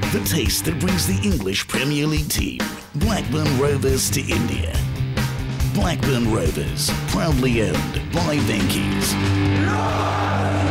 The taste that brings the English Premier League team, Blackburn Rovers, to India. Blackburn Rovers, proudly owned by Venky's.